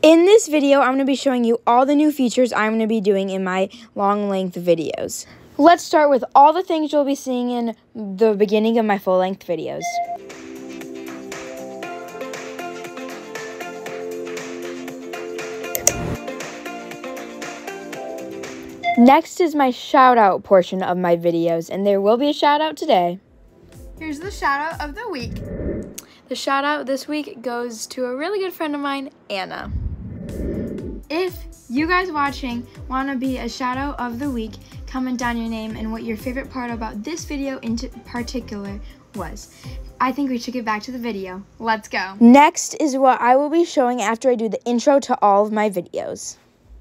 In this video, I'm going to be showing you all the new features I'm going to be doing in my long-length videos. Let's start with all the things you'll be seeing in the beginning of my full-length videos. Next is my shout-out portion of my videos, and there will be a shout-out today. Here's the shout-out of the week. The shout-out this week goes to a really good friend of mine, Anna. If you guys watching want to be a shout-out of the week, comment down your name and what your favorite part about this video in particular was. I think we should get back to the video. Let's go. Next is what I will be showing after I do the intro to all of my videos.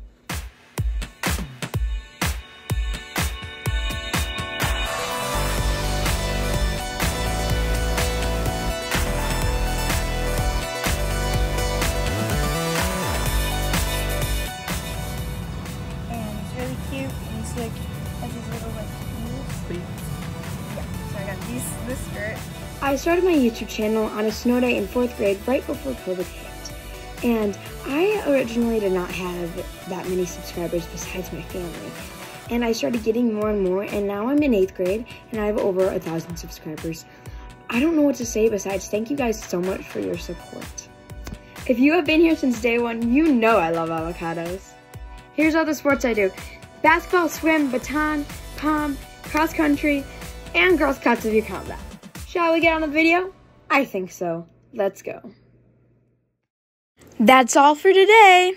Really cute and slick. Has these little like sleeves. Yeah, so I got this skirt. I started my YouTube channel on a snow day in 4th grade right before COVID hit. And I originally did not have that many subscribers besides my family. And I started getting more and more, and now I'm in 8th grade and I have over 1,000 subscribers. I don't know what to say besides thank you guys so much for your support. If you have been here since day one, you know I love avocados. Here's all the sports I do: basketball, swim, baton, pom, cross country, and Girl Scouts if you count that. Shall we get on the video? I think so. Let's go. That's all for today.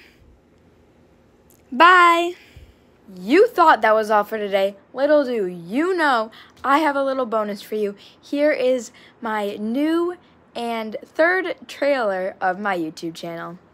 Bye. You thought that was all for today. Little do you know, I have a little bonus for you. Here is my new and 3rd trailer of my YouTube channel.